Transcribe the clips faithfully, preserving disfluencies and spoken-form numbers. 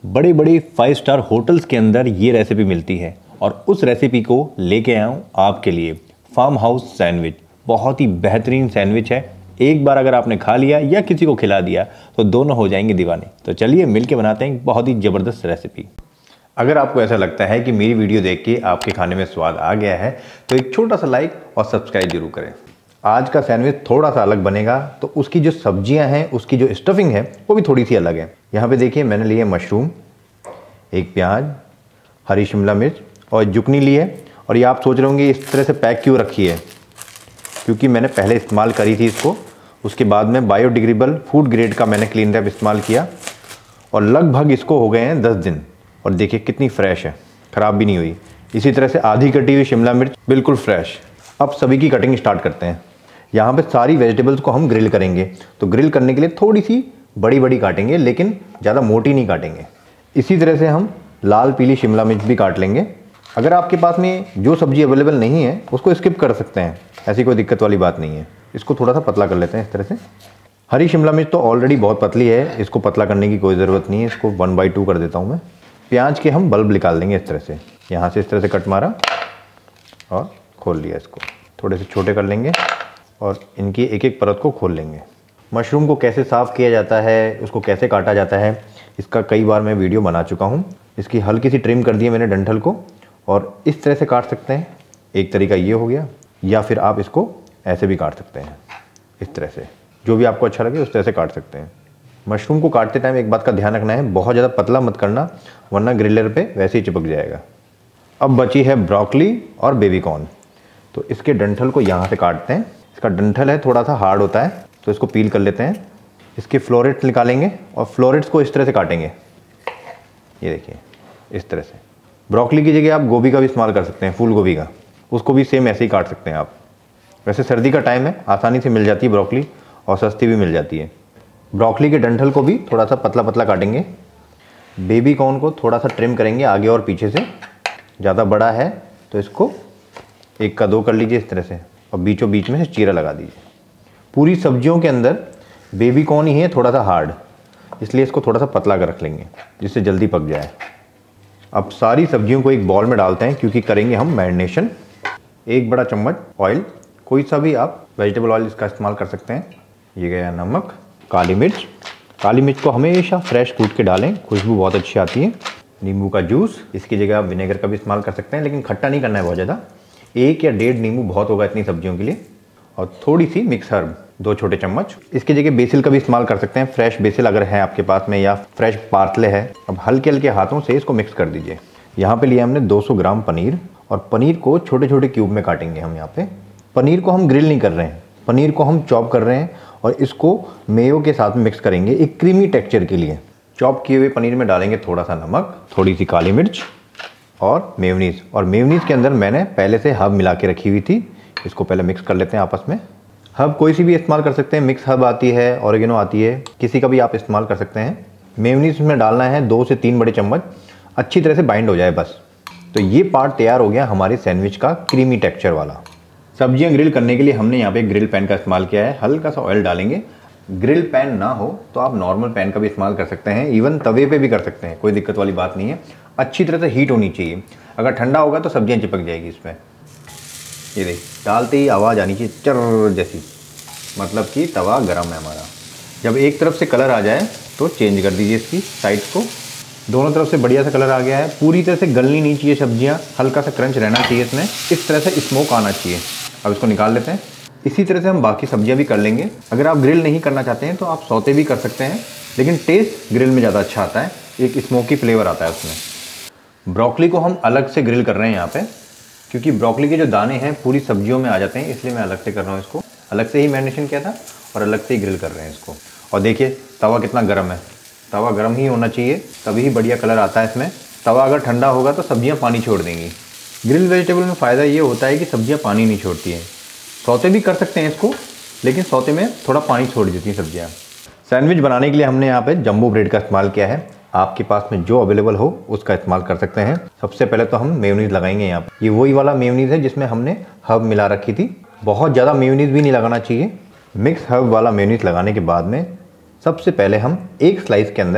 बड़े बड़े five star hotels के अंदर ये रेसिपी मिलती है और उस रेसिपी को लेके आया हूँ आपके लिए। फार्म हाउस सैंडविच बहुत ही बेहतरीन सैंडविच है। एक बार अगर आपने खा लिया या किसी को खिला दिया तो दोनों हो जाएंगे दीवाने। तो चलिए मिलके बनाते हैं बहुत ही ज़बरदस्त रेसिपी। अगर आपको ऐसा लगता है कि मेरी वीडियो देख के आपके खाने में स्वाद आ गया है तो एक छोटा सा लाइक और सब्सक्राइब जरूर करें। आज का सैंडविच थोड़ा सा अलग बनेगा तो उसकी जो सब्जियां हैं, उसकी जो स्टफिंग है वो भी थोड़ी सी अलग है। यहाँ पे देखिए मैंने लिए मशरूम, एक प्याज, हरी शिमला मिर्च और जुकनी ली है। और ये आप सोच रहे होंगे इस तरह से पैक क्यों रखी है, क्योंकि मैंने पहले इस्तेमाल करी थी इसको। उसके बाद में बायोडिग्रेडेबल फूड ग्रेड का मैंने क्लीन रैप इस्तेमाल किया और लगभग इसको हो गए हैं दस दिन। और देखिए कितनी फ्रेश है, ख़राब भी नहीं हुई। इसी तरह से आधी कटी हुई शिमला मिर्च बिल्कुल फ्रेश। अब सभी की कटिंग स्टार्ट करते हैं। यहाँ पे सारी वेजिटेबल्स को हम ग्रिल करेंगे, तो ग्रिल करने के लिए थोड़ी सी बड़ी बड़ी काटेंगे, लेकिन ज़्यादा मोटी नहीं काटेंगे। इसी तरह से हम लाल पीली शिमला मिर्च भी काट लेंगे। अगर आपके पास में जो सब्जी अवेलेबल नहीं है उसको स्किप कर सकते हैं, ऐसी कोई दिक्कत वाली बात नहीं है। इसको थोड़ा सा पतला कर लेते हैं इस तरह से। हरी शिमला मिर्च तो ऑलरेडी बहुत पतली है, इसको पतला करने की कोई ज़रूरत नहीं है। इसको वन बाई टू कर देता हूँ मैं। प्याज के हम बल्ब निकाल देंगे इस तरह से। यहाँ से इस तरह से कट मारा और खोल लिया। इसको थोड़े से छोटे कर लेंगे और इनकी एक एक परत को खोल लेंगे। मशरूम को कैसे साफ़ किया जाता है, उसको कैसे काटा जाता है, इसका कई बार मैं वीडियो बना चुका हूँ। इसकी हल्की सी ट्रिम कर दी है मैंने डंठल को, और इस तरह से काट सकते हैं। एक तरीका ये हो गया, या फिर आप इसको ऐसे भी काट सकते हैं, इस तरह से। जो भी आपको अच्छा लगे उस तरह से काट सकते हैं। मशरूम को काटते टाइम एक बात का ध्यान रखना है, बहुत ज़्यादा पतला मत करना, वरना ग्रिलर पे वैसे ही चिपक जाएगा। अब बची है ब्रोकली और बेबी कॉर्न, तो इसके डंठल को यहाँ से काटते हैं। इसका डंठल है थोड़ा सा हार्ड होता है, तो इसको पील कर लेते हैं। इसके फ्लोरेट्स निकालेंगे और फ्लोरेट्स को इस तरह से काटेंगे। ये देखिए इस तरह से। ब्रोकली की जगह आप गोभी का भी इस्तेमाल कर सकते हैं, फूल गोभी का, उसको भी सेम ऐसे ही काट सकते हैं आप। वैसे सर्दी का टाइम है, आसानी से मिल जाती है ब्रोकली और सस्ती भी मिल जाती है। ब्रोकली के डंठल को भी थोड़ा सा पतला पतला काटेंगे। बेबी कॉर्न को थोड़ा सा ट्रिम करेंगे आगे और पीछे से। ज़्यादा बड़ा है तो इसको एक का दो कर लीजिए इस तरह से, और बीचों बीच में से चीरा लगा दीजिए। पूरी सब्जियों के अंदर बेबी कॉर्न ही है थोड़ा सा हार्ड, इसलिए इसको थोड़ा सा पतला कर रख लेंगे जिससे जल्दी पक जाए। अब सारी सब्जियों को एक बॉल में डालते हैं, क्योंकि करेंगे हम मैरिनेशन। एक बड़ा चम्मच ऑयल, कोई सा भी आप वेजिटेबल ऑयल इसका इस्तेमाल कर सकते हैं। ये गया नमक, काली मिर्च। काली मिर्च को हमेशा फ्रेश कूट के डालें, खुशबू बहुत अच्छी आती है। नींबू का जूस, इसकी जगह आप विनेगर का भी इस्तेमाल कर सकते हैं, लेकिन खट्टा नहीं करना है बहुत ज़्यादा। एक या डेढ़ नींबू बहुत होगा इतनी सब्जियों के लिए। और थोड़ी सी मिक्स हर्ब, दो छोटे चम्मच। इसकी जगह बेसिल का भी इस्तेमाल कर सकते हैं, फ्रेश बेसिल अगर है आपके पास में, या फ्रेश पार्सले है। अब हल्के हल्के हाथों से इसको मिक्स कर दीजिए। यहाँ पे लिया हमने दो सौ ग्राम पनीर, और पनीर को छोटे छोटे क्यूब में काटेंगे हम। यहाँ पे पनीर को हम ग्रिल नहीं कर रहे हैं, पनीर को हम चॉप कर रहे हैं और इसको मेयो के साथ में मिक्स करेंगे एक क्रीमी टेक्सचर के लिए। चॉप किए हुए पनीर में डालेंगे थोड़ा सा नमक, थोड़ी सी काली मिर्च और मेयोनीज़। और मेयोनीज़ के अंदर मैंने पहले से हर्ब मिला के रखी हुई थी, इसको पहले मिक्स कर लेते हैं आपस में। हर्ब कोई सी भी इस्तेमाल कर सकते हैं, मिक्स हर्ब आती है, ऑरिगेनो आती है, किसी का भी आप इस्तेमाल कर सकते हैं। मेयोनीज़ में डालना है दो से तीन बड़े चम्मच, अच्छी तरह से बाइंड हो जाए बस। तो ये पार्ट तैयार हो गया हमारे सैंडविच का क्रीमी टेक्सचर वाला। सब्जियां ग्रिल करने के लिए हमने यहाँ पे ग्रिल पैन का इस्तेमाल किया है। हल्का सा ऑयल डालेंगे। ग्रिल पैन ना हो तो आप नॉर्मल पैन का भी इस्तेमाल कर सकते हैं, इवन तवे पे भी कर सकते हैं, कोई दिक्कत वाली बात नहीं है। अच्छी तरह से हीट होनी चाहिए, अगर ठंडा होगा तो सब्जियां चिपक जाएगी इसमें। ये देख, डालते ही आवाज़ आनी चाहिए चर जैसी, मतलब कि तवा गर्म है हमारा। जब एक तरफ से कलर आ जाए तो चेंज कर दीजिए इसकी साइड्स को। दोनों तरफ से बढ़िया सा कलर आ गया है। पूरी तरह से गलनी नहीं चाहिए सब्जियां, हल्का सा क्रंच रहना चाहिए इसमें, इस तरह से स्मोक आना चाहिए। अब इसको निकाल लेते हैं। इसी तरह से हम बाकी सब्जियां भी कर लेंगे। अगर आप ग्रिल नहीं करना चाहते हैं तो आप सौते भी कर सकते हैं, लेकिन टेस्ट ग्रिल में ज़्यादा अच्छा आता है, एक स्मोकी फ्लेवर आता है उसमें। ब्रोकली को हम अलग से ग्रिल कर रहे हैं यहाँ पे, क्योंकि ब्रोकली के जो दाने हैं पूरी सब्जियों में आ जाते हैं, इसलिए मैं अलग से कर रहा हूँ इसको। अलग से ही मैरिनेशन किया था और अलग से ही ग्रिल कर रहे हैं इसको। और देखिए तवा कितना गर्म है, तवा गर्म ही होना चाहिए, तभी ही बढ़िया कलर आता है इसमें। तवा अगर ठंडा होगा तो सब्जियां पानी छोड़ देंगी। ग्रिल वेजिटेबल में फ़ायदा ये होता है कि सब्जियां पानी नहीं छोड़ती हैं। सौते भी कर सकते हैं इसको, लेकिन सौते में थोड़ा पानी छोड़ देती हैं सब्जियां। सैंडविच बनाने के लिए हमने यहाँ पे जंबो ब्रेड का इस्तेमाल किया है। आपके पास में जो अवेलेबल हो उसका इस्तेमाल कर सकते हैं। सबसे पहले तो हम मेयोनीज़ लगाएंगे यहाँ पे। ये वही वाला मेयोनीज़ है जिसमें हमने हर्ब मिला रखी थी। बहुत ज़्यादा मेयोनीज़ भी नहीं लगाना चाहिए। मिक्स हर्ब वाला मेयोनीज़ लगाने के बाद में सबसे पहले हम एक स्लाइस के अंदर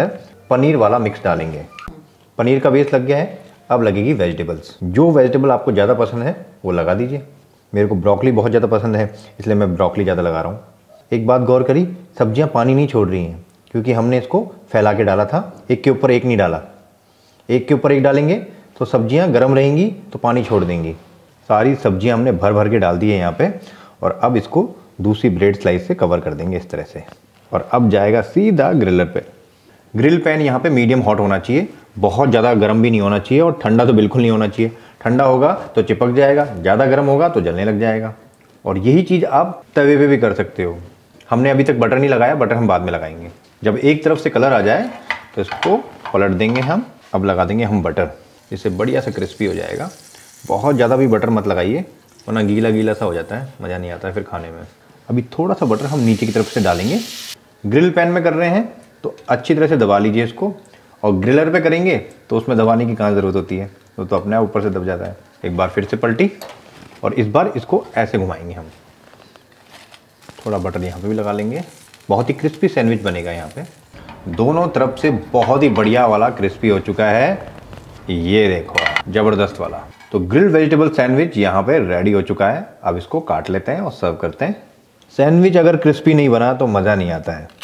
पनीर वाला मिक्स डालेंगे। पनीर का बेस लग गया है, अब लगेगी वेजिटेबल्स। जो वेजिटेबल आपको ज़्यादा पसंद है वो लगा दीजिए। मेरे को ब्रोकली बहुत ज़्यादा पसंद है, इसलिए मैं ब्रोकली ज़्यादा लगा रहा हूँ। एक बात गौर करी, सब्जियाँ पानी नहीं छोड़ रही हैं, क्योंकि हमने इसको फैला के डाला था, एक के ऊपर एक नहीं डाला। एक के ऊपर एक डालेंगे तो सब्जियां गर्म रहेंगी तो पानी छोड़ देंगी। सारी सब्जियां हमने भर भर के डाल दी है यहाँ पे, और अब इसको दूसरी ब्रेड स्लाइस से कवर कर देंगे इस तरह से। और अब जाएगा सीधा ग्रिलर पे। ग्रिल पैन यहाँ पे मीडियम हॉट होना चाहिए, बहुत ज़्यादा गर्म भी नहीं होना चाहिए और ठंडा तो बिल्कुल नहीं होना चाहिए। ठंडा होगा तो चिपक जाएगा, ज़्यादा गर्म होगा तो जलने लग जाएगा। और यही चीज़ आप तवे पे भी कर सकते हो। हमने अभी तक बटर नहीं लगाया, बटर हम बाद में लगाएंगे। जब एक तरफ से कलर आ जाए तो इसको पलट देंगे हम। अब लगा देंगे हम बटर, इससे बढ़िया सा क्रिस्पी हो जाएगा। बहुत ज़्यादा भी बटर मत लगाइए, वरना गीला गीला सा हो जाता है, मज़ा नहीं आता है फिर खाने में। अभी थोड़ा सा बटर हम नीचे की तरफ से डालेंगे। ग्रिल पैन में कर रहे हैं तो अच्छी तरह से दबा लीजिए इसको, और ग्रिलर पे करेंगे तो उसमें दबाने की कहाँ ज़रूरत होती है, वो तो अपने आप ऊपर से दब जाता है। एक बार फिर से पलटी, और इस बार इसको ऐसे घुमाएंगे हम। थोड़ा बटर यहाँ पे भी लगा लेंगे, बहुत ही क्रिस्पी सैंडविच बनेगा यहाँ पे। दोनों तरफ से बहुत ही बढ़िया वाला क्रिस्पी हो चुका है, ये देखो ज़बरदस्त वाला। तो ग्रिल्ड वेजिटेबल सैंडविच यहाँ पे रेडी हो चुका है। अब इसको काट लेते हैं और सर्व करते हैं। सैंडविच अगर क्रिस्पी नहीं बना तो मज़ा नहीं आता है।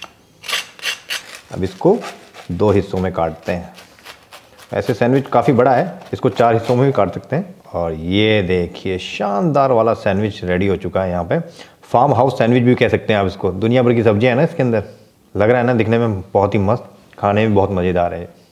अब इसको दो हिस्सों में काटते हैं। ऐसे सैंडविच काफ़ी बड़ा है, इसको चार हिस्सों में भी काट सकते हैं। और ये देखिए शानदार वाला सैंडविच रेडी हो चुका है यहाँ पे। फार्म हाउस सैंडविच भी कह सकते हैं आप इसको। दुनिया भर की सब्जियां हैं ना इसके अंदर। लग रहा है ना दिखने में बहुत ही मस्त, खाने में बहुत मज़ेदार है।